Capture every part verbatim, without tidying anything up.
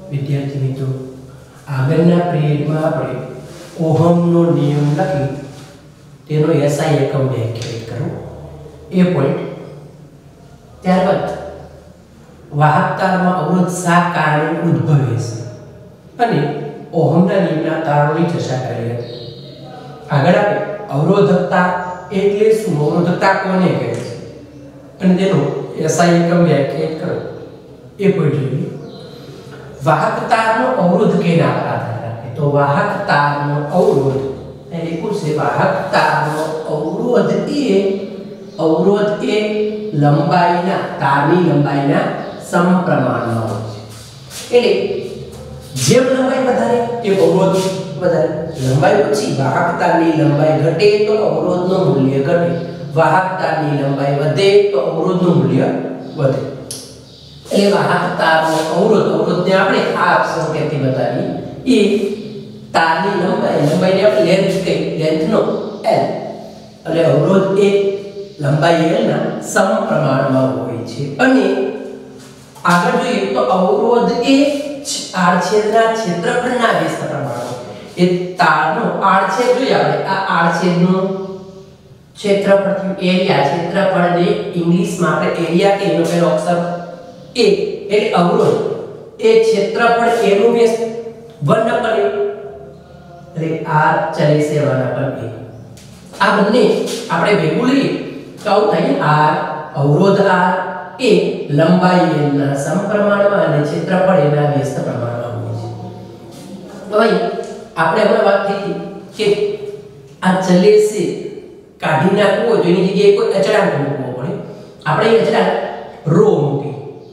विद्यार्थी मित्रों આગળના પીરિયડમાં આપણે ઓહમનો નિયમ લખી તેનો એસઆઈ એકમ વ્યાખ્યાયિત કરો એ પોઈન્ટ. ત્યારબાદ વાહકતામાં અવરોધ શા કારણે ઉદ્ભવે છે અને ઓહમના નિયમના કારણોની ચર્ચા કરી હતી. આગળ આપણે અવરોધકતા એટલે શું, અવરોધકતા કોને કહે છે અને તેનો એસઆઈ એકમ વ્યાખ્યાયિત કરો એ પોઈન્ટ જોઈએ. વાહકતાનો અવરોધ કેના પર આધાર રાખે તો વાહકતાનો અવરોધ એટલે પૂછે વાહકતાનો અવરોધ એ અવરોધ એ લંબાઈના તારની લંબાઈના સમપ્રમાણમાં હોય છે. એટલે જેમ લંબાઈ વધારે તેમ અવરોધ વધારે. લંબાઈ ઓછી વાહકતાની લંબાઈ ઘટે તો અવરોધનું મૂલ્ય ઘટે, વાહકતાની લંબાઈ વધે તો અવરોધનું મૂલ્ય વધે. એટલે વાહકતાનો અવરોધ અવરોધને આપણે આ સંકેતથી બતાવી એ તારની લંબાઈ લંબાઈને આપણે લેન્થ કહી લેન્થનો l એટલે અવરોધ એ લંબાઈ l ના સમપ્રમાણમાં હોય છે. અને આગળ જોઈએ તો અવરોધ એ આડછેદના ક્ષેત્રફળના વ્યસ્ત પ્રમાણમાં એ તારનો આડછેદ જોઈએ આપણે આ આડછેદનો ક્ષેત્રફળ થયું એરિયા. ક્ષેત્રફળને ઇંગ્લિશમાં આપણે એરિયા કે એનો પહેલો અક્ષર a એટલે અવરોધ એ ક્ષેત્રફળ a નું વ્યસ્ત one upon a એટલે r ચલે છે one upon a. આ બંને આપણે ભેગું લઈએ તો આવું થાય r અવરોધ r એ લંબાઈ l ના સમપ્રમાણમાં અને ક્ષેત્રફળ a ના વ્યસ્ત પ્રમાણમાં હોય છે. હવે આપણે હમણાં વાત થઈ કે આ ચલે છે કાઢી નાખવો તો એની જગ્યાએ કોઈ અચળાંક મૂકવો પડે. આપણે એ અચળાંક ρ મૂકી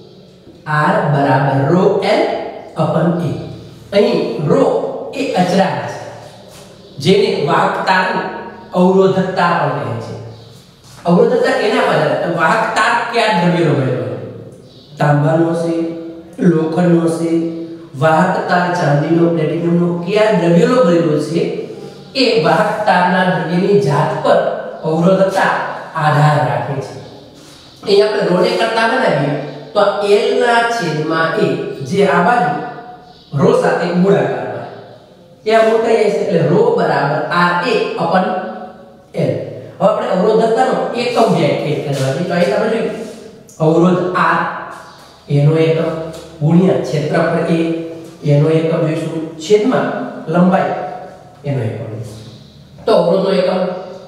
r બરાબર rho l upon a. અહીં rho એ અચળાંક છે જેને વાહકતાનું અવરોધકતા પણ કહે છે. અવરોધકતા કેના પર આધાર? વાહકતા કયા દ્રવ્યનો બનેલો છે? તાંબાનો છે, લોખંડનો છે, વાહકતા ચાંદીનો, પ્લેટિનમનો કયા દ્રવ્યનો બનેલો છે એ વાહકતાના દ્રવ્યની જાત પર અવરોધકતા આધાર રાખે છે. અહીં આપણે rho ને કરતા બનાવીએ તો l ના છેદમાં a જે આ બાજુ rho સાથે ગુણાકારમાં ત્યાં મૂકી જાય છે એટલે rho બરાબર r a upon l. હવે આપણે અવરોધકતાનો એકમ વ્યાખ્યાયિત કરવાની તો અહીં આપણે જોઈએ અવરોધ r એનો એકમ ગુણ્યા ક્ષેત્રફળ a એનો એકમ જોઈશું છેદમાં લંબાઈ એનો એકમ. તો અવરોધનો એકમ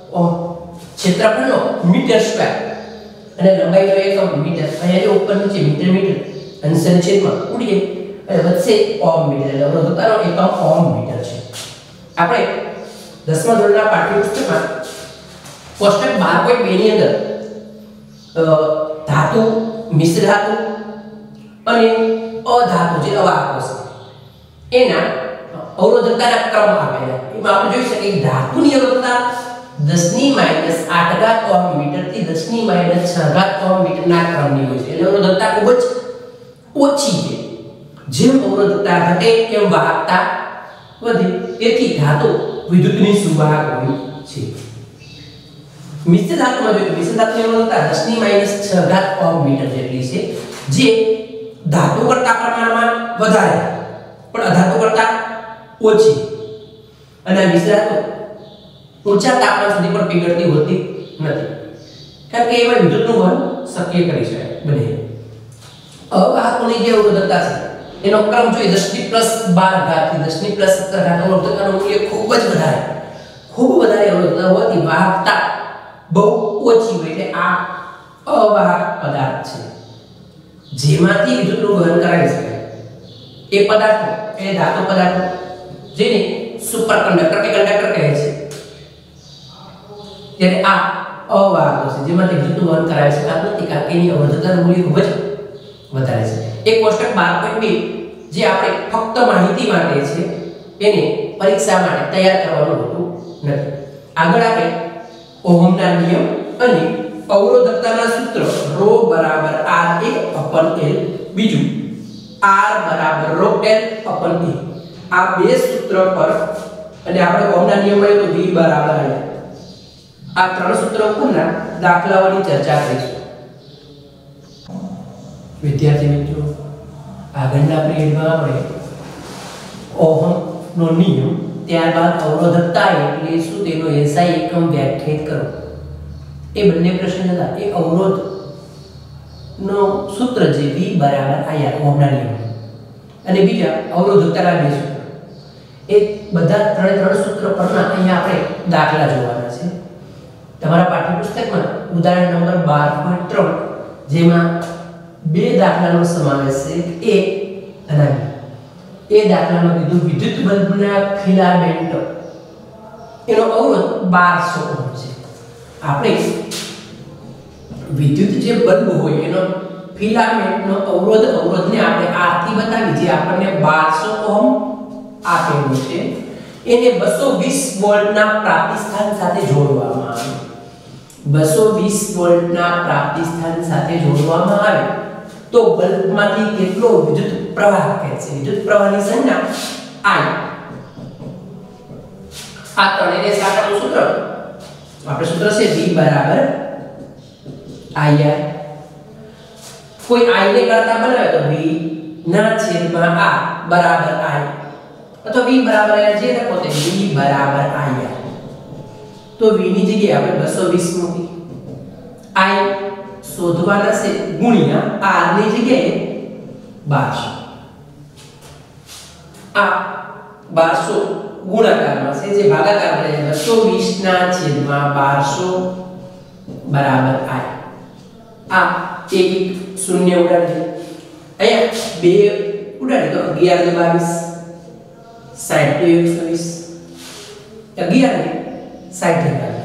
ક્ષેત્રફળનો મીટર સ્ક્વેર અને લંબાઈનો એકમ મીટર. અહીંયા જો ઉપર નીચે મીટર મીટર અંશના છેદમાં ઉડીએ એટલે વચ્ચે ઓહમ મીટર એટલે અવરોધકતાનો એકમ ઓહમ મીટર છે. આપણે દસમા ધોરણના પાઠ્યપુસ્તકમાં કોષ્ટક બાર પોઈન્ટ બે ની અંદર ધાતુ, મિશ્ર ધાતુ અને અધાતુ જે અવાહકો છે એના અવરોધકતાના ક્રમ આપેલા. એમાં આપણે જોઈ શકીએ કે ધાતુની અવરોધકતા દસ ની માઈનસ આઠ ઘાત ઓહમ મીટર થી દસ ની માઈનસ છ ઘાત ઓહમ મીટરના ક્રમની હોય છે. એટલે અવરોધકતા ખૂબ જ ઓછી છે. જેમ અવરોધકતા ઘટે તેમ વાહકતા વધે. તેથી ધાતુ વિદ્યુતની સુવાહક હોય છે. મિશ્ર ધાતુમાં જોઈએ મિશ્ર ધાતુની અવરોધકતા દસ ની માઈનસ છ ઘાત ઓહમ મીટર જેટલી છે જે ધાતુ કરતા પ્રમાણમાં વધારે પણ અધાતુ કરતા ઓછી. અને મિશ્ર ધાતુ ઊંચા તાપમાન સુધી પણ પીગળતી હોતી નથી કારણ કે એમાં વિદ્યુતનું વહન શક્ય કરી શકાય બને. અવાહકોની જે અવરોધકતા છે એનો ક્રમ જોઈએ દસ ની પ્લસ બાર ઘાત થી દસ ની પ્લસ સત્તર ઘાત અવરોધકતાનું મૂલ્ય ખૂબ જ વધારે ખૂબ વધારે અવરોધકતા હોવાથી વાહકતા બહુ ઓછી હોય એટલે આ અવાહક પદાર્થ છે જેમાંથી વિદ્યુતનું વહન કરાવી શકાય. એ પદાર્થો એ ધાતુ પદાર્થો જેને સુપર કંડક્ટર કે કંડક્ટર કહે છે ત્યારે આ અવાહકો છે જેમાંથી વિદ્યુતનું વહન કરાવી શકાતું નથી કારણ કે એની અવરોધકતાનું મૂલ્ય ખૂબ જ વધારે છે. એક કોષ્ટક બાર પોઈન્ટ બે જે આપણે ફક્ત માહિતી માટે છે એને પરીક્ષા માટે તૈયાર કરવાનું હોતું નથી. આગળ આપણે ઓહમના નિયમ અને અવરોધકતાના સૂત્ર ρ બરાબર r a upon l બીજું r બરાબર rho l upon a આ બે સૂત્ર પર અને આપણે ઓહમના નિયમ મળ્યો તો v બરાબર r આ ત્રણ સૂત્રો પરના દાખલાઓની ચર્ચા કરીશું. વિદ્યાર્થી મિત્રો આગળના પીરિયડમાં આપણે ઓહમનો નિયમ, ત્યારબાદ અવરોધકતા એટલે શું તેનો એસઆઈ એકમ વ્યાખ્યાયિત કરો. એ બંને પ્રશ્ન હતા. એ અવરોધ નો સૂત્ર છે V બરાબર I R ઓહમના નિયમ, અને બીજા અવરોધકતાના બે સૂત્ર. એ બધા ત્રણે ત્રણ સૂત્ર પરના અહીંયા આપણે દાખલા જોવાના છે. તમારા પાઠ્યપુસ્તકમાં ઉદાહરણ નંબર બાર પોઈન્ટ ત્રણ જેમાં બે દાખલાનો સમાવેશ છે. એ અને એ દાખલામાં કીધું વિદ્યુત બલ્બના ફિલામેન્ટ એનો અવરોધ બારસો ઓહમ છે. આપણે વિદ્યુત જે બલ્બ હોય એનો ફિલામેન્ટનો અવરોધ અવરોધને આપણે આરથી બતાવી જે આપણને બારસો ઓહમ આપેલું છે. એને બસો વીસ વોલ્ટના પ્રાપ્તિસ્થાન સાથે જોડવામાં આવે. બસો વીસ વોલ્ટના પ્રાપ્તિસ્થાન સાથે જોડવામાં આવે તો બલ્બમાંથી કેટલો વિદ્યુત પ્રવાહ ખેંચે. વિદ્યુત પ્રવાહની સંજ્ઞા I. આ ત્રણેયને સાટાનું સૂત્ર આપણે સૂત્ર છે V બરાબર I R. કોઈ I ને કરતા બનાવે તો V ના છેદમાં A બરાબર I, અથવા V બરાબર I જે લખો તે V બરાબર I R. તો V ની જગ્યાએ આપણે બસો વીસ મૂકી, I શોધવાના છે ગુણ્યા R ની જગ્યાએ બારસો. આ બારસો ગુણાકારમાં છે જે ભાગાકાર કરે બસો વીસ ના છેદમાં બારસો બરાબર I. આ એક શૂન્ય ઉડાડી અહીંયા બે ઉડાડી તો અગિયાર ને બાવીસ સાઠ તો એકસો વીસ, અગિયાર ને સાઠ થાય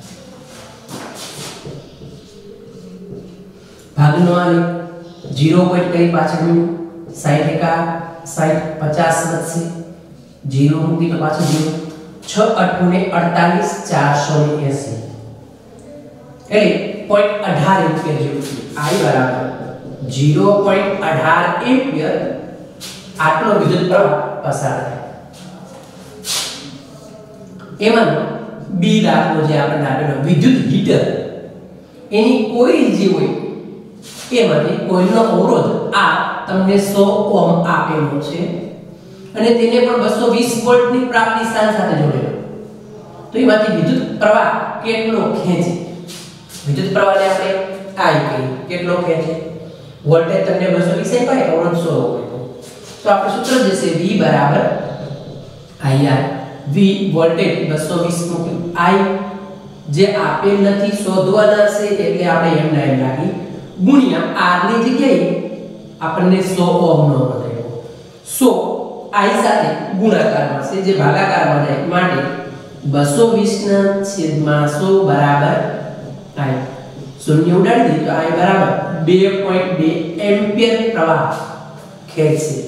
ભાગનો આલે ઝીરો પોઈન્ટ કરી પાછળ સાઠ એકા સાઠ પચાસ વધશે, ઝીરો મૂકી તો પાછળ ઝીરો, છ અઠ્ઠું ને અડતાલીસ, ચારસો ને એંસી એટલે પોઈન્ટ અઢાર એમ્પિયર જેવું છે. I બરાબર ઝીરો પોઈન્ટ અઢાર એમ્પિયર આટલો વિદ્યુત પ્રવાહ પસાર થાય. એમાં બી દાખલો જે આપણે આપેલો વિદ્યુત હીટર એની કોઇલ જે હોય એમાંથી કોઇલનો અવરોધ આ તમને સો ઓહમ આપેલો છે અને તેને પણ બસો વીસ વોલ્ટની પ્રાપ્તિ સ્થાન સાથે જોડેલો. તો એમાંથી વિદ્યુત પ્રવાહ કેટલો ખેંચે. વિદ્યુત પ્રવાહને આપણે I કહીએ. કેટલો ખેંચે? વોલ્ટેજ તમને બસો વીસ આપ્યા, અવરોધ સો હોય તો આપણે સૂત્ર જે છે V બરાબર I R. V વોલ્ટેજ બસો વીસ મૂકી, I જે આપેલ નથી શોધવાના છે એટલે આપણે એમ ના એમ રાખી ગુણ્યા R ની જગ્યાએ આપણને સો ઓહમ નો અવરોધ આપ્યો. સો I સાથે ગુણાકારમાં છે જે ભાગાકારમાં જાય માટે બસો વીસ ના છેદમાં સો બરાબર I. શૂન્ય ઉડાડી દીધું તો I બરાબર બે પોઈન્ટ બે એમ્પિયર પ્રવાહ ખેંચશે.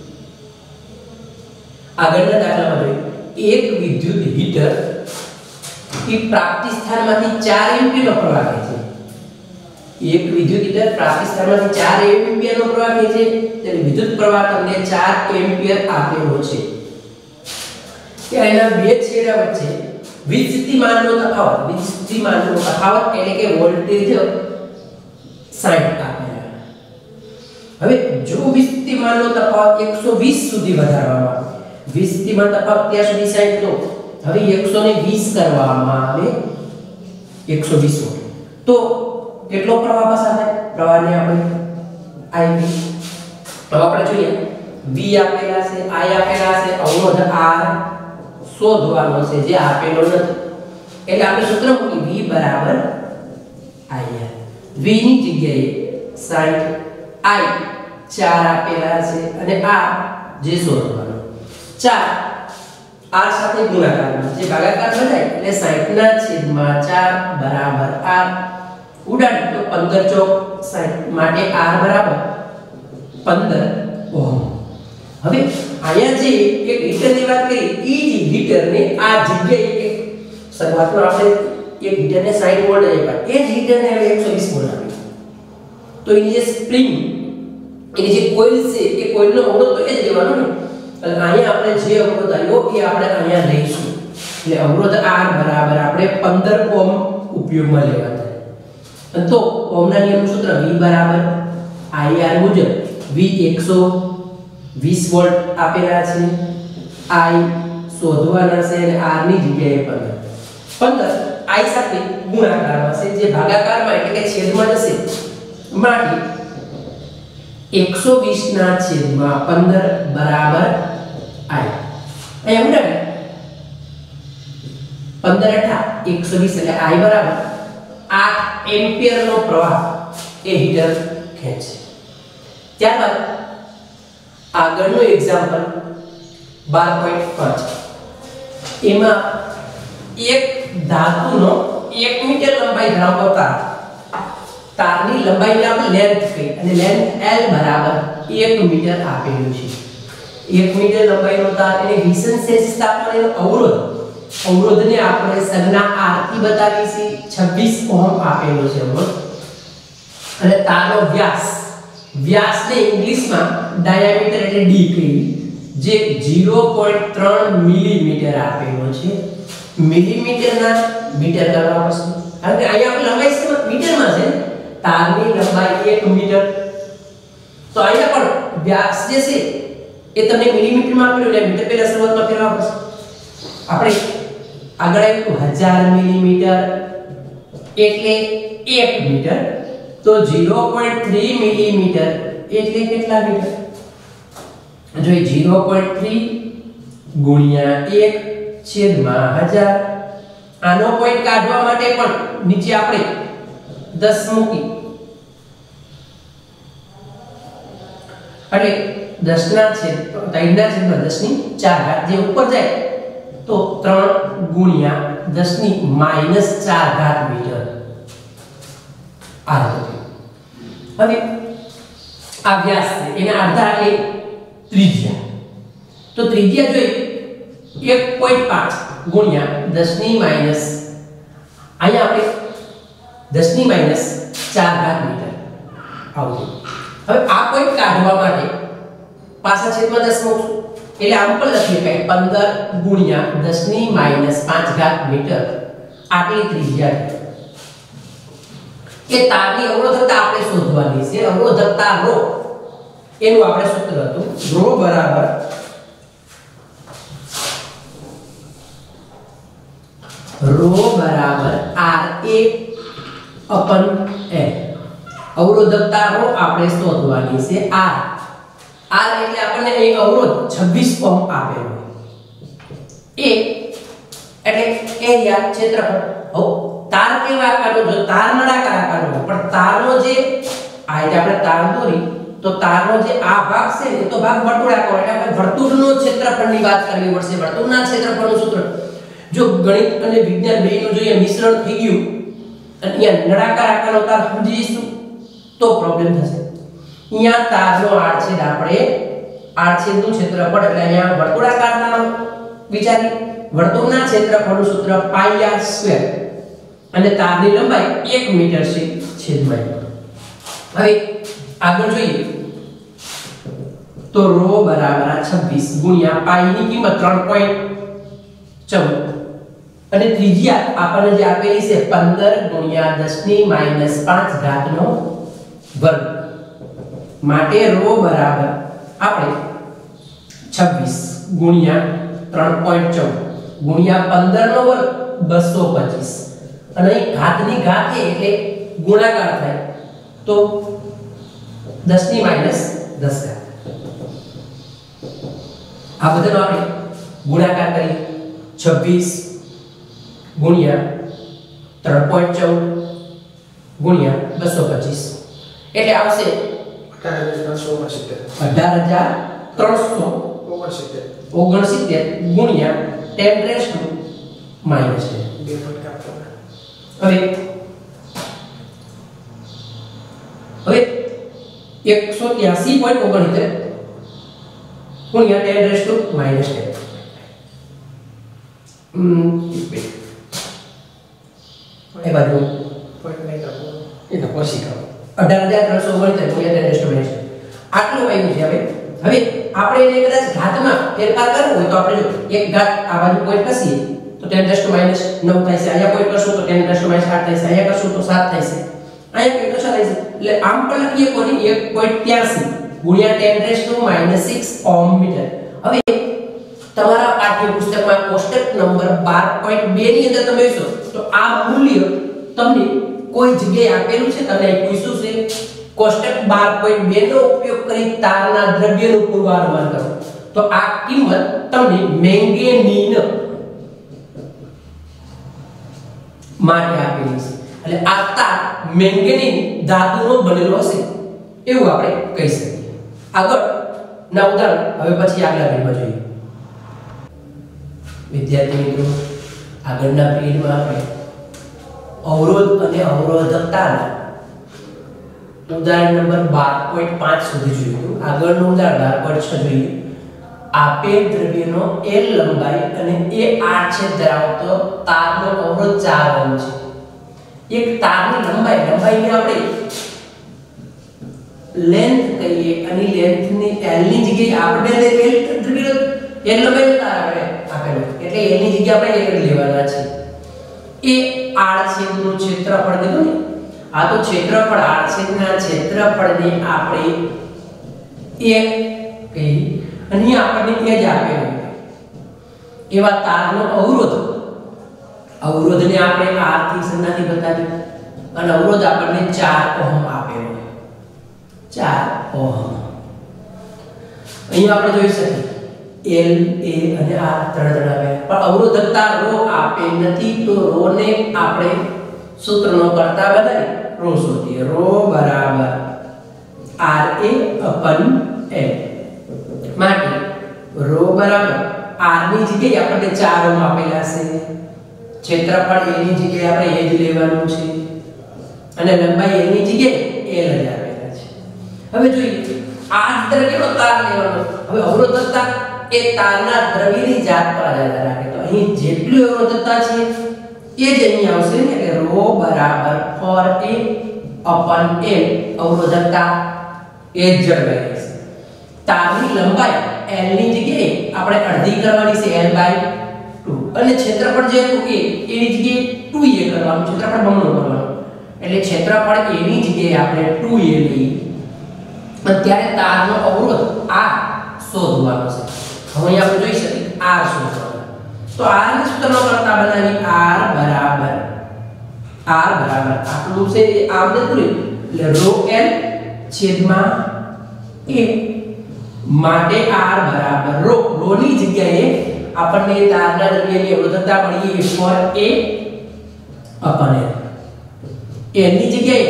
આગળના દાખલામાં જોઈએ એક વિદ્યુત હીટર એ પ્રાપ્તિ સ્થાનમાંથી ચાર એમ્પિયરનો પ્રવાહ ખેંચે. એક વિદ્યુત હીટર પ્રાપ્તિ સ્થાનમાંથી ચાર એમ્પિયરનો પ્રવાહ ખેંચે એટલે વિદ્યુત પ્રવાહ તમને ચાર એમ્પિયર આપેલો છે. ત્યાં એના બે છેડા વચ્ચે વિદ્યુતિમાનનો તફાવત, વિદ્યુતિમાનનો તફાવત એટલે કે વોલ્ટેજ સાઠ આપેલા. હવે જો વિદ્યુતિમાનનો તફાવત એકસો વીસ સુધી વધારવામાં આવે, વિદ્યુતિમાન તફાવત ત્યાં સુધી સાઠ તો હવે એકસો વીસ કરવામાં આવે એકસો વીસ વોલ્ટ તો કેટલો પ્રવાહ પસાર થાય? પ્રવાહને આપણે I તો આપણે જોઈએ V આપેલા છે, I આપેલા છે, અવરોધ R શોધવાનો છે જે આપેલો નથી એટલે આપણે સૂત્ર મૂકી V બરાબર I R. V ની જગ્યાએ સાઠ, I ચાર આપેલા છે અને R જે શોધવાનો ચાર R સાથે ગુણાકારમાં જે ભાગાકારમાં જાય એટલે સાઠ ના છેદમાં ચાર બરાબર R. ઉડાડી તો પંદર ચોક સાઠ માટે R બરાબર પંદર ઓહમ. હવે અહીંયા જે એક હીટરની વાત કરી એ જ હીટરને આ જગ્યાએ એક શરૂઆતમાં આપણે એક હીટરને સાઠ વોલ્ટ આપ્યા, એ જ હીટરને હવે એકસો વીસ વોલ્ટ આપ્યા તો એની જે સ્પ્રિંગ એની જે કોઇલ છે એ કોઇલનો અવરોધ તો એ જ લેવાનો ને. એટલે અહીંયા આપણે જે અવરોધ આવ્યો એ આપણે અહીંયા લઈશું એટલે અવરોધ R બરાબર આપણે પંદર ઓહમ ઉપયોગમાં લેવાના. તો ઓહમના નિયમનું સૂત્ર V બરાબર I R મુજબ V એકસો વીસ વોલ્ટ આપેલા છે I શોધવાના છે અને r ની જગ્યાએ પંદર પંદર i સાથે ગુણાકારમાં છે જે ભાગાકારમાં એટલે કે છેદમાં જશે માટે એકસો વીસ ના છેદમાં પંદર બરાબર i અહીંયા ઉડાડે પંદર અઠા એકસો વીસ એટલે i બરાબર આઠ એમ્પિયર નો પ્રવાહ એ હીટર ખેંચે. ત્યારબાદ આગળનું એક્ઝામ્પલ બાર પોઈન્ટ પાંચ એમાં એક ધાતુનો એક મીટર લંબાઈ ધરાવતો તાર તારની લંબાઈને આપણે લેન્થ કહી અને લેન્થ L બરાબર એક મીટર આપેલું છે. એક મીટર લંબાઈનો તાર એને વીસ સેલ્સિયસ તાપમાને અવરોધ અવરોધને આપણે સંજ્ઞા R થી બતાવી છે છવ્વીસ ઓહમ આપેલો છે અવરોધ અને તારનો વ્યાસ વ્યાસને ઇંગ્લિશમાં ડાયામીટર એટલે d કહીએ જે ઝીરો પોઈન્ટ ત્રણ મિલીમીટર આપેલો છે. મિલીમીટરના મીટર કરવા પડશે કારણ કે અહીંયા આપણે લંબાઈ છે મીટરમાં છે તારની લંબાઈ એક મીટર તો અહીંયા પણ વ્યાસ જે છે એ તમને મિલીમીટરમાં આપેલું એટલે મીટર પહેલા શરૂઆતમાં ફેરવવા પડશે. આપણે આગળ આવ્યું હજાર મિલીમીટર એટલે એક મીટર તો ઝીરો પોઈન્ટ ત્રણ મિલીમીટર એટલે કેટલા મીટર જો ઝીરો પોઈન્ટ ત્રણ ગુણ્યા એક છેદમાં હજાર આનો પોઈન્ટ કાઢવા માટે પણ નીચે આપણે દસ મૂકી એટલે દસ ના છેદ ત્રણ ના છેદમાં દસ ની ચાર ઘાત જે ઉપર જાય તો ત્રણ ગુણ્યા દસ ની માઈનસ ચાર ઘાત મીટર આ હવે આ વ્યાસ છે એના અડધા એટલે ત્રિજ્યા તો ત્રિજ્યા જોઈએ એક પોઈન્ટ પાંચ ગુણ્યા દસ ની માઈનસ અહીંયા આપણે દસ ની માઈનસ ચાર ઘાત મીટર આવશે. હવે આ પોઈન્ટ કાઢવા માટે પાછા છેદમાં દસ મૂકશું એટલે આમ પણ લખીએ કે પંદર ગુણ્યા દસ ની માઈનસ પાંચ ઘાત મીટર આટલી ત્રિજ્યા કે તારની અવરોધકતા આપણે શોધવાની છે. અવરોધકતા ρ એનું આપણે સૂત્ર હતું ρ બરાબર ρ બરાબર R A upon L. અવરોધકતા ρ આપણે શોધવાની છે. R R એટલે આપણને એક અવરોધ છવ્વીસ ઓહમ આપેલો A એટલે એરિયા ક્ષેત્રફળ. હવે તાર કેવા આકારનો જો તાર નળાકાર આકારનો પણ તારનો જે આ એટલે આપણે તાર દોરી તો તારનો જે આ ભાગ છે એ તો ભાગ વર્તુળાકાર એટલે આપણે વર્તુળનો ક્ષેત્રફળની વાત કરવી પડશે. વર્તુળના ક્ષેત્રફળનું સૂત્ર જો ગણિત અને વિજ્ઞાન બેયનું જોઈએ મિશ્રણ થઈ ગયું અને અહીંયા નળાકાર આકારનો તાર સમજીશું તો પ્રોબ્લેમ થશે. અહીંયા તારનો આડછેદ આપણે આડછેદનું ક્ષેત્રફળ એટલે અહીંયા વર્તુળાકાર તાર વિચારી વર્તુળના ક્ષેત્રફળનું સૂત્ર પાઈ r સ્ક્વેર અને તારની લંબાઈ એક મીટર છે છેદમાં. હવે આગળ જોઈએ તો ρ બરાબર છવ્વીસ ગુણ્યા પાઈ ની કિંમત ત્રણ પોઈન્ટ ચૌદ અને ત્રિજ્યા આપણને જે આપેલી છે પંદર ગુણ્યા દસ ની માઈનસ પાંચ ઘાતનો વર્ગ માટે ρ બરાબર આપણે છવ્વીસ ગુણ્યા ત્રણ પોઈન્ટ ચૌદ ગુણ્યા પંદર નો વર્ગ બસો પચીસ અને ઘાતની ઘાત એટલે ગુણાકાર થાય તો દસ ની માઈનસ દસ ઘાત આ બધાનો આપણે ગુણાકાર કરી છવ્વીસ ગુણ્યા ત્રણ પોઈન્ટ ચૌદ ગુણ્યા બસો પચીસ એટલે આવશે અઢાર હજાર ત્રણસો ઓગણસિત્તેર ગુણ્યા ten raise to minus ten. હવે હવે એકસો ત્યાસી પોઈન્ટ ઓગણસિત્તેર ગુણ્યા ten raise to minus ten એ બાજુ એ તો પછી કરો અઢાર હજાર ત્રણસો ઓગણસિત્તેર ગુણ્યા ten raise to minus ten આટલું આવ્યું છે. હવે હવે આપણે એને કદાચ ઘાતમાં ફેરફાર કરવો હોય તો આપણે જો એક ઘાત આ બાજુ પોઈન્ટ કસીએ તો ટેન રેસ ટુ માઈનસ નવ થાય છે. અહીંયા પોઈન્ટ કરશું તો ટેન રેસ ટુ માઈનસ આઠ થાય છે. અહીંયા કરશું તો સાત થાય છે. અહીંયા પોઈન્ટ ઓછા થાય છે એટલે આમ પણ લખીએ કોની એક પોઈન્ટ ત્યાસી ગુણ્યા ten raise to minus six ohm metre. હવે તમારા પાઠ્યપુસ્તકમાં કોષ્ટક નંબર બાર પોઈન્ટ બે ની અંદર તમે જોશો તો આ મૂલ્ય તમને કોઈ જગ્યાએ આપેલું છે, તમને પૂછ્યું છે કોષ્ટક બાર પોઈન્ટ બે નો ઉપયોગ કરી તારના દ્રવ્યનું પૂર્વાનુમાન કરો. તો આ કિંમત તમને મેંગેનીન માટે આપેલી છે. એટલે આ તાર મેંગેનીન ધાતુનો બનેલો હશે એવું આપણે કહી શકીએ. આગળ ના ઉદાહરણ હવે પછી આગલા પેજમાં જોઈએ. વિદ્યાર્થી મિત્રો, આગળના પેજમાં આપણે અવરોધ અને અવરોધકતાના ઉદાહરણ નંબર બાર પોઈન્ટ પાંચ સુધી જોયું. આગળનું ઉદાહરણ બાર પોઈન્ટ છ જોઈએ. આપેલ દ્રવ્યનો L લંબાઈ અને A આડછેદ ધરાવતો તારનો અવરોધ ચાર ઓહ્મ છે. એક તારની લંબાઈ લંબાઈને આપણે લેન્થ કહીએ અને લેન્થની L ની જગ્યાએ આપણે L દ્રવ્ય L લંબાઈ તાર આપણે આપેલો એટલે L ની જગ્યાએ આપણે L લેવાના છે. એ આડછેદનું ક્ષેત્રફળ કીધું ને, આ તો ક્ષેત્રફળ આડછેદના ક્ષેત્રફળને આપણે એક કહી અને આપણને એ જ આપેલું. એવા તારનો અવરોધ અવરોધને આપણે R થી સંજ્ઞાથી બતાવી અને અવરોધ આપણને ચાર ઓહ્મ આપેલો. ચાર ઓહ્મ. અહીં આપણે જોઈ શકીએ L A અને R ત્રણ ત્રણ આવે પણ અવરોધકતા ρ આપે નથી તો ρ ને આપણે સૂત્રનો કરતા બનાવી ρ શોધીએ. ρ બરાબર R A upon L. માટે ρ બરાબર R ની જગ્યાએ આપણને ચાર ઓહ્મ આપેલા છે. ક્ષેત્રફળ A ની જગ્યાએ આપણે એ જ લેવાનું છે અને લંબાઈ L ની જગ્યાએ L જ આપેલા છે. હવે જોઈએ આ દ્રવ્યનો તાર લેવાનો. હવે અવરોધકતા એ તારના દ્રવ્યની જાત પર આધાર રાખે. તો અહીં જેટલી અવરોધકતા છે એ જ અહીં આવશે ને કે ρ બરાબર ફોર A upon L. અવરોધકતા એ જ જળવાઈ રહેશે. તારની લંબાઈ L ની જગ્યાએ આપણે અડધી કરવાની છે L બાય ટુ અને ક્ષેત્રફળ જે હતું એ A ની જગ્યાએ ટુ A કરવાનું, ક્ષેત્રફળ બમણું કરવાનું. એટલે ક્ષેત્રફળ A ની જગ્યાએ આપણે ટુ A લઈએ અને ત્યારે તારનો અવરોધ R શોધવાનો છે. હવે અહીં આપણે જોઈ શકીએ R શોધવાનો. તો R ને સૂત્રનો કરતા બનાવી R બરાબર R બરાબર આટલું છે એ આમ ને પૂરી એટલે ρ L છેદમાં A માટે R બરાબર ρ ρ ની જગ્યાએ આપણને તારના દ્રવ્યની અવરોધકતા મળી four A upon L. L ની જગ્યાએ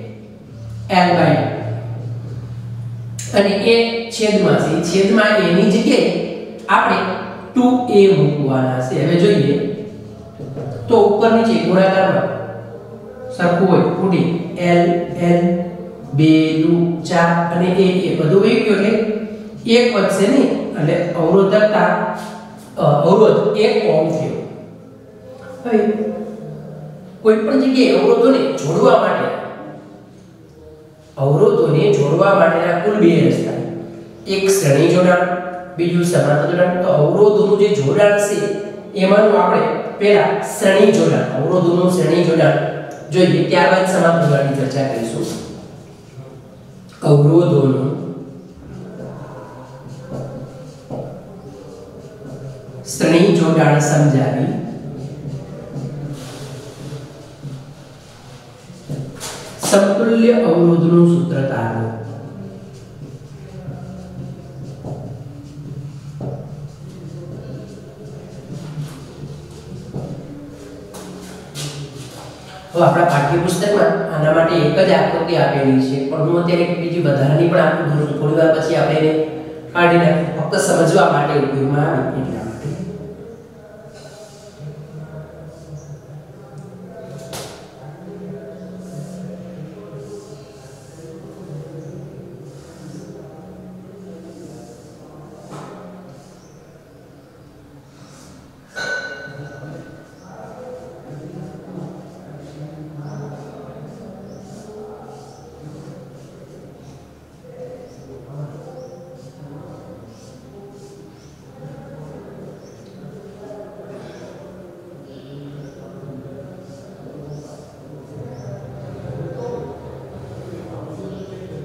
L બાય અને A છેદમાં છે, છેદમાં A ની જગ્યાએ આપણે ટુ A મૂકવાના છે. હવે જોઈએ તો ઉપર નીચે ગુણાકારમાં સરખું હોય ઉડી L L બે દુ ચાર અને A એ બધું વહી ગયું એટલે એક વધશે નહીં એટલે અવરોધકતા અવરોધ એક ઓહ્મ થયો. હવે કોઈ પણ જગ્યાએ અવરોધોને જોડવા માટે અવરોધોને જોડવા માટેના કુલ બે રસ્તા. એક શ્રેણી જોડાણ, બીજું સમાંતર જોડાણ. તો અવરોધોનું જે જોડાણ છે એમાંનું આપણે પહેલા શ્રેણી જોડાણ અવરોધોનું શ્રેણી જોડાણ જોઈએ, ત્યારબાદ સમાંતર જોડાણની ચર્ચા કરીશું. અવરોધોનું શ્રેણી જોડાણ સમજાવી સમતુલ્ય અવરોધનું સૂત્ર તારવો. તો આપણા પાઠ્યપુસ્તકમાં આના માટે એક જ આકૃતિ આપેલી છે પણ હું અત્યારે એક બીજી વધારાની પણ આકૃતિ દોરું છું. થોડી વાર પછી આપણે એને કાઢી નાખીએ ફક્ત સમજવા માટે ઉપયોગમાં આવે એટલા માટે.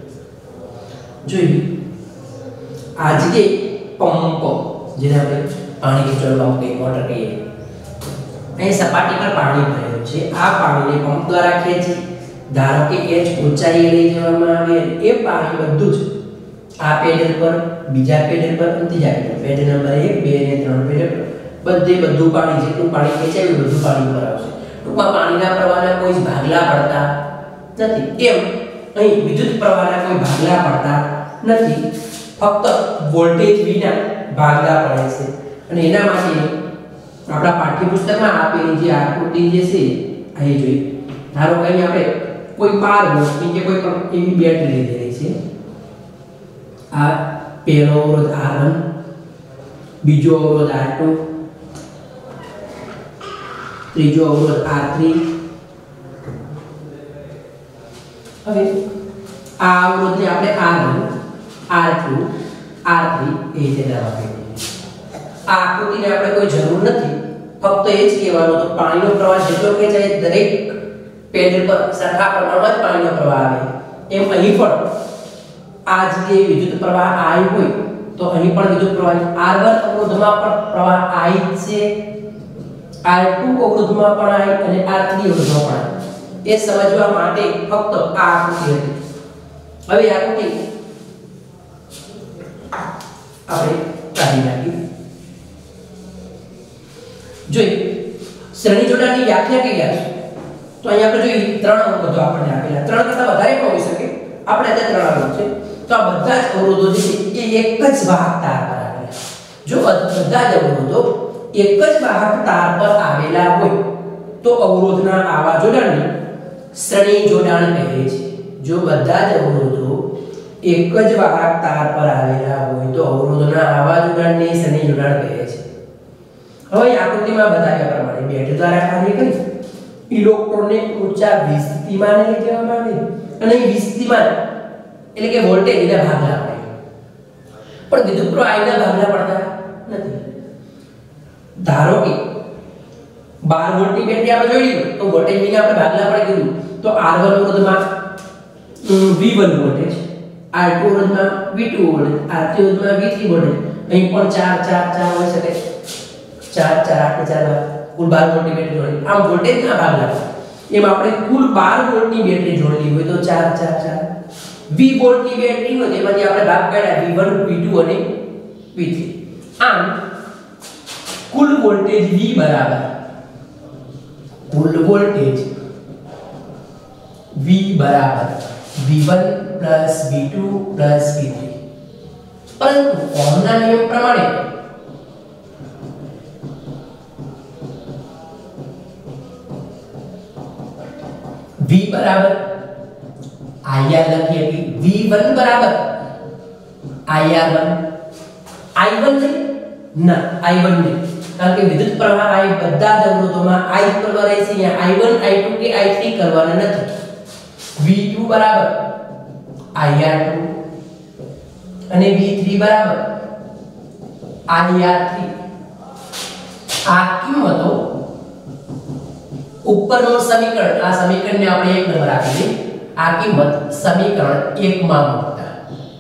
જોઈએ આ જગ્યાએ પંપ જેને આપણે પાણી ખેંચવામાં કઈ મોટર કહીએ. અહીં સપાટી પર પાણી ભરેલું છે. આ પાણીને પંપ દ્વારા ખેંચી ધારો કે h ઊંચાઈએ લઈ જવામાં આવે. એ પાણી બધું જ આ પેડલ પર, બીજા પેડલ પર અને ત્રીજા પેડલ, પેડલ નંબર એક, બે અને ત્રણ પેડલ પર બધે બધું પાણી, જેટલું પાણી ખેંચાયું બધું પાણી પર આવશે. ટૂંકમાં પાણીના પ્રવાહના કોઈ ભાગલા પડતા નથી. એમ અહીં વિદ્યુત પ્રવાહના કોઈ ભાગલા પડતા નથી, ફક્ત વોલ્ટેજ વિના ભાગલા પડે છે. અને એના માટે આપણા પાઠ્યપુસ્તકમાં આપેલી જે આકૃતિ જે છે અહીં જોઈએ. ધારો કે અહીં આપણે કોઈ બાર વોલ્ટની કે કોઈ પણ એવી બેટરી લીધેલી છે. આ પહેલો અવરોધ આર વન, બીજો અવરોધ આર ટુ, ત્રીજો અવરોધ આર થ્રી. હવે આ અવરોધને આપણે R one, R two, R three એ રીતે નામ આપી દીધું. આ આકૃતિને આપણે કોઈ જરૂર નથી, ફક્ત એ જ કહેવાનું તો પાણીનો પ્રવાહ જેટલો ખેંચાય દરેક પેડલ પર સરખા પ્રમાણમાં જ પાણીનો પ્રવાહ આવે. એમ અહીં પણ આ જે વિદ્યુત પ્રવાહ I હોય તો અહીં પણ વિદ્યુત પ્રવાહ આર વન અવરોધમાં પણ પ્રવાહ I છે, આર ટુ અવરોધમાં પણ I અને આર થ્રી અવરોધમાં પણ I. એ સમજવા માટે ફક્ત આ આકૃતિ હતી. હવે આકૃતિ આપણે કાઢી નાખી. જોઈ શ્રેણી જોડાણની વ્યાખ્યા કઈ છે તો અહીં આપણે જોઈએ ત્રણ અવરોધો આપણને આપેલા. ત્રણ કરતા વધારે પણ હોઈ શકે, આપણે અત્યારે ત્રણ અવરોધ છે. તો આ બધા જ અવરોધો જે છે એ એક જ વાહક તાર પર આવેલા. જો બધા જ અવરોધો એક જ વાહક તાર પર આવેલા હોય તો અવરોધના આવા જોડાણને શ્રેણી જોડાણ કહે છે. જો બધા જ અવરોધો એક જ વાહક તાર પર આવેલા હોય તો અવરોધના આવા જોડાણને શ્રેણી જોડાણ કહે છે. હવે આકૃતિમાં બતાવ્યા પ્રમાણે બેટરી દ્વારા કાર્ય કરી ઇલેક્ટ્રોનને ઊંચા વી સ્થિતિમાને લઈ જવામાં આવે અને વી સ્થિતિમાન એટલે કે વોલ્ટેજ એના ભાગલા પડે. પણ વિદ્યુત પ્રવાહ આના ભાગલા પડતા નથી. ધારો કે બાર વોલ્ટની બેટરી આપણે જોઈ લીધું તો વોલ્ટેજ વિના આપણે ભાગલા પડે કીધું તો આર વન અવરોધમાં V one voltage, R two અવરોધમાં V two voltage, R three અવરોધમાં વી થ્રી વોલ્ટેજ. અહીં પણ ચાર ચાર ચાર હોઈ શકે. ચાર ચાર આઠ ચાર કુલ બાર વોલ્ટની બેટરી જોડી. આમ વોલ્ટેજના ભાગલા એમ આપણે કુલ બાર વોલ્ટની બેટરી જોડેલી હોય તો ચાર ચાર ચાર વી વોલ્ટની બેટરી હોય તેમાંથી આપણે ભાગ કાઢ્યા વી વન, વી ટુ અને વી થ્રી. આમ કુલ વોલ્ટેજ V બરાબર કુલ વોલ્ટેજ V બરાબર V one plus V two plus V three. પરંતુ ઓહમના નિયમ પ્રમાણે V બરાબર I R લખીએ કે વી વન બરાબર I R one, I one નહીં ના I વન નહીં, કારણ કે વિદ્યુત પ્રવાહ I બધા જ અવરોધોમાં I કરવા રહે છે. અહીંયા I વન, I ટુ કે I થ્રી કરવાના નથી. વી ટુ બરાબર I R ટુ અને વી થ્રી બરાબર I R થ્રી. આ કિંમતો ઉપરનું સમીકરણ, આ સમીકરણને આપણે એક નંબર આપી દઈએ. આ કિંમત સમીકરણ એક માં મૂકતા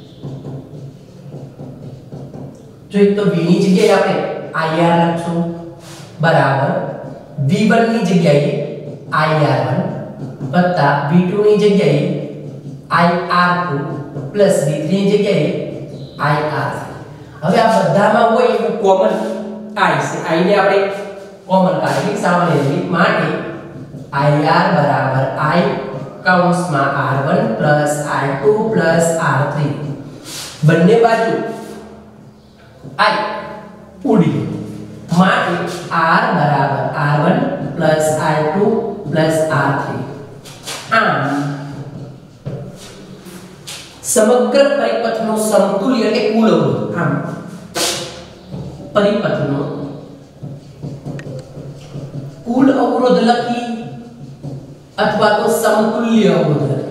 જોઈએ તો v ની જગ્યાએ આપણે I R લખશું બરાબર વી વન ની જગ્યાએ I R વન વત્તા વી ટુ ની જગ્યાએ I R two plus V three ની જગ્યાએ I R થ્રી. હવે આ બધામાં હોય એવું કોમન I છે. I ને આપણે કોમન કાઢી સામાન્ય રીતે માટે I R બરાબર I કૌંસમાં R one plus R two plus R three. બંને બાજુ I ઉડી માટે R બરાબર R one plus R two plus R three. આમ સમગ્ર પરિપથનો સમતુલ્ય એટલે કુલ અવરોધ, આમ પરિપથનો કુલ અવરોધ લખી અથવા તો સમતુલ્ય અવરોધ લખી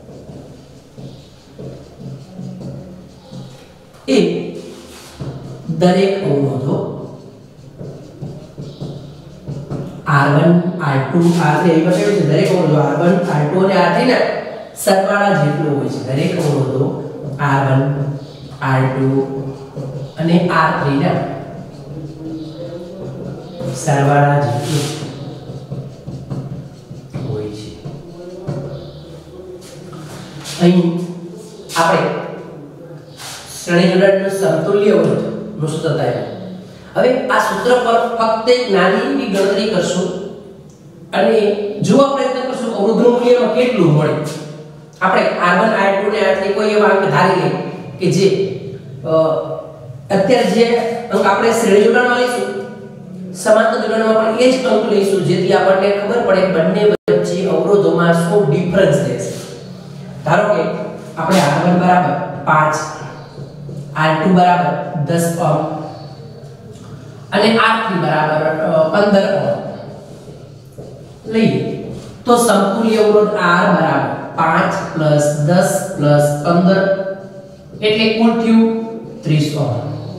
એ દરેક અવરોધો R one, R two, R three અહીં બતાવ્યું છે. દરેક અવરોધો R વન, R ટુ અને R થ્રી ના સરવાળા જેટલો હોય છે. દરેક અવરોધો R વન, R ટુ અને R થ્રી ના સરવાળા જેટલું હોય છે. અહીં આપણે શ્રેણી જોડાણનું સમતુલ્ય અવરોધનું સૂત્ર થાય. હવે આ સૂત્ર પર ફક્ત એક નાની એવી ગણતરી કરશું અને જોવા પ્રયત્ન કરશું અવરોધનું મૂલ્ય કેટલું મળે. આપણે આર વન આર ટુ ને આર થ્રી કોઈ એવા અંક ધારી લઈએ કે જે અત્યારે જે અંક આપણે શ્રેણી જોડાણમાં લઈશું સમાંતર જોડાણમાં પણ એ જ અંક લઈશું જેથી આપણને ખબર પડે બંને વચ્ચે અવરોધોમાં શું ડિફરન્સ રહેશે. ધારો કે આપણે આર વન બરાબર પાંચ, આર ટુ બરાબર દસ ઓહમ અને આર થ્રી બરાબર પંદર ઓહમ લઈએ તો સમતુલ્ય અવરોધ R બરાબર પાંચ પ્લસ દસ પ્લસ પંદર એટલે કુલ થયું ત્રીસ ઓહમ.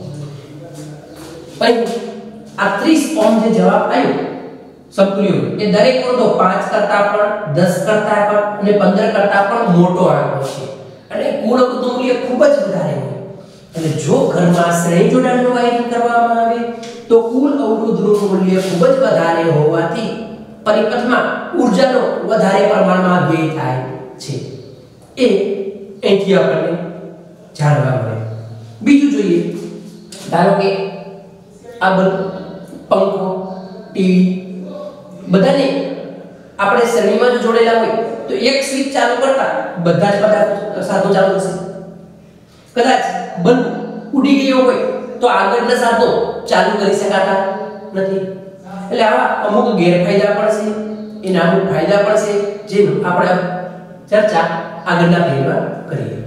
પછી આ ત્રીસ ઓહમ જે જવાબ આવ્યો સમતુલ્ય એ દરેક અવરોધો પાંચ કરતા પણ દસ કરતા પણ અને પંદર કરતા પણ મોટો આંકડો છે અને કુલ અવરોધનું મૂલ્ય ખૂબ જ વધારે હોય. એટલે જો ઘરમાં શ્રેણી જોડાણનું વાયરિંગ કરવામાં આવે તો કુલ અવરોધનું મૂલ્ય ખૂબ જ વધારે હોવાથી પરિપથમાં ઊર્જાનો વધારે પ્રમાણમાં વ્યય થાય છે. એ અહીંથી આપણને જાણવા મળે. બીજું જોઈએ, ધારો કે આ બધું પંખો, ટીવી બધાને આપણે શ્રેણીમાં જો જોડેલા હોય તો એક સ્વિચ ચાલુ કરતા બધા જ બધા સાધનો ચાલુ થશે. કદાચ બલ્બ ઉડી ગયો હોય તો આગળના સાધનો ચાલુ કરી શકાતા નથી. એટલે આવા અમુક ગેરફાયદા પણ છે, એના અમુક ફાયદા પણ છે જે આપણે ચર્ચા આગળના પેજમાં કરીએ.